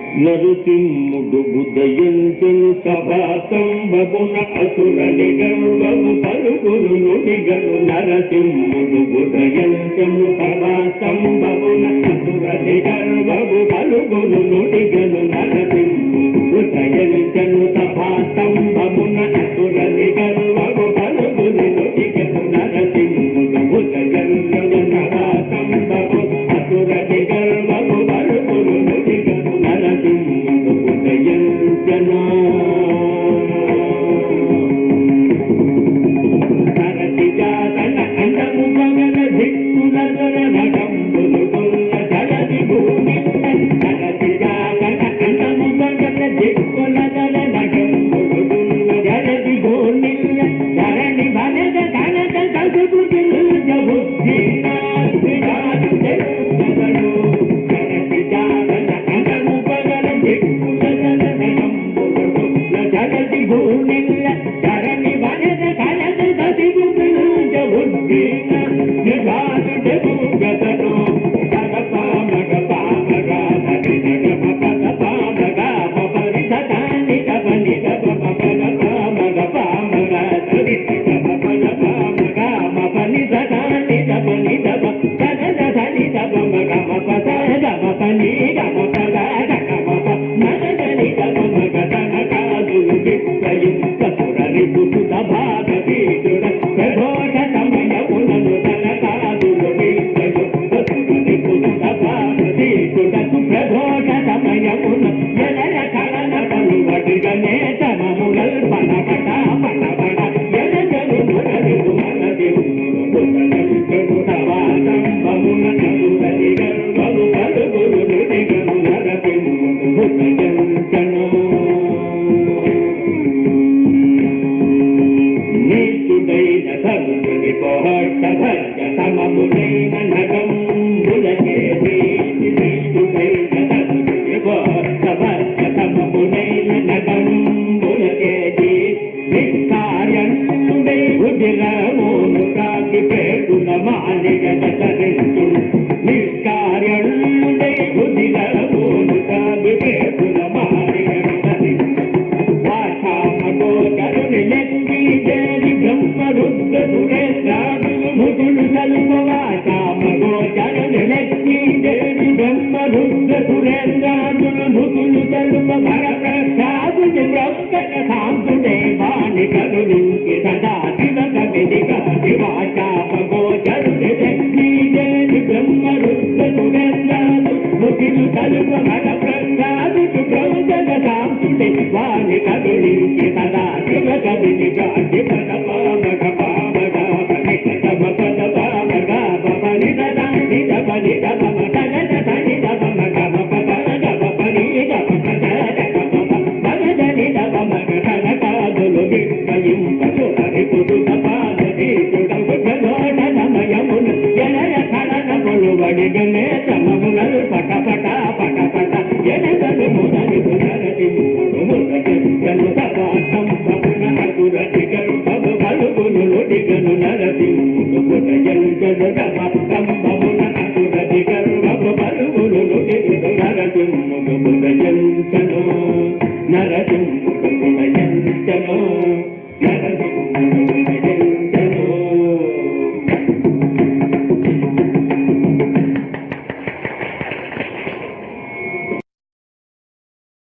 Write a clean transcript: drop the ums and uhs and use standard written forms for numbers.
నరుసింహుడు ఉదయించెను సభాసంభమున అసురని గర్వము పలుకులు నుడిగను నరసింహుడు ఉదయించెను సభాసంభమున అసురని గర్వము పలుకులు నుడిగను నరసింహుడు ఉదయించెను సభాసంభమున అసురని గర్వము పలుకులు నుడిగను నరసింహుడు ఉదయించెను సభాసంభము అసురని గర్వము పలుకులు నుడిగను నరసింహుడు ఉదయించెను సరసి జాతన అండము పగల దిక్కుల నగంబులు కొల్ల జలది భూమి సరసి జాతన అండము పగల దిక్కుల నగంబులు కొల్ల జలది భూమి ధరణి బలద కనక కసుపు బుద్ధి నాస్తిరాజు తెలుగను సరసి జాతన అండము పగల దిక్కుల నగంబులు కొల్ల జలది భూమి ధరణి బలద కనక కసుపు బుద్ధి నిజాసు తెలుగను నరసింహుడు